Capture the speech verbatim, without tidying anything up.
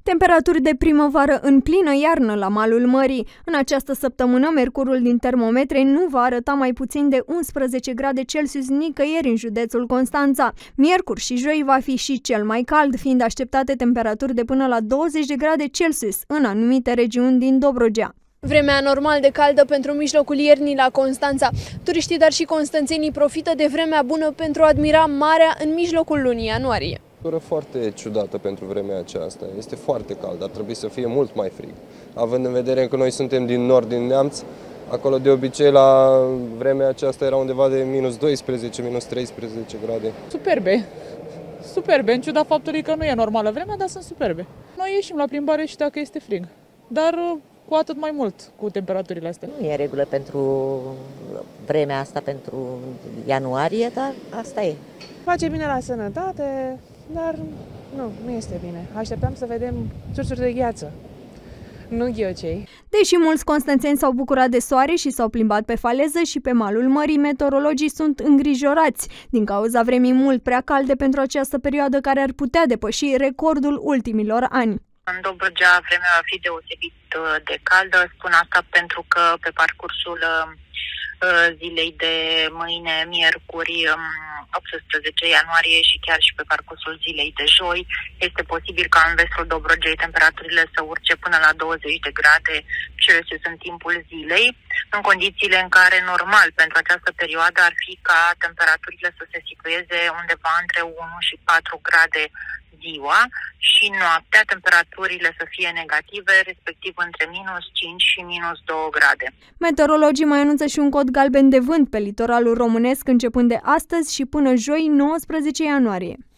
Temperaturi de primăvară în plină iarnă la malul mării. În această săptămână, mercurul din termometre nu va arăta mai puțin de unsprezece grade Celsius nicăieri în județul Constanța. Miercuri și joi va fi și cel mai cald, fiind așteptate temperaturi de până la douăzeci de grade Celsius în anumite regiuni din Dobrogea. Vremea anormal de caldă pentru mijlocul iernii la Constanța. Turiștii, dar și constanțenii profită de vremea bună pentru a admira marea în mijlocul lunii ianuarie. Foarte ciudată pentru vremea aceasta. Este foarte cald, ar trebui să fie mult mai frig. Având în vedere că noi suntem din nord, din Neamț, acolo de obicei la vremea aceasta era undeva de minus doisprezece, minus treisprezece grade. Superbe. Superbe, în ciuda faptului că nu e normală vremea, dar sunt superbe. Noi ieșim la plimbare și dacă este frig, dar cu atât mai mult cu temperaturile astea. Nu e regulă pentru vremea asta, pentru ianuarie, dar asta e. Face bine la sănătate, dar nu, nu este bine. Așteptăm să vedem țurțuri de gheață, nu ghiocei. Deși mulți constanțeni s-au bucurat de soare și s-au plimbat pe faleză și pe malul mării, meteorologii sunt îngrijorați din cauza vremii mult prea calde pentru această perioadă, care ar putea depăși recordul ultimilor ani. În Dobrogea vremea va fi deosebit de caldă, spun asta pentru că pe parcursul zilei de mâine, miercuri, optsprezece ianuarie și chiar și pe parcursul zilei de joi, este posibil ca în vestul Dobrogei temperaturile să urce până la douăzeci de grade Celsius în timpul zilei, în condițiile în care normal pentru această perioadă ar fi ca temperaturile să se situeze undeva între unu și patru grade ziua și noaptea temperaturile să fie negative, respectiv între minus cinci și minus doi grade. Meteorologii mai anunță și un cod galben de vânt pe litoralul românesc începând de astăzi și până joi, nouăsprezece ianuarie.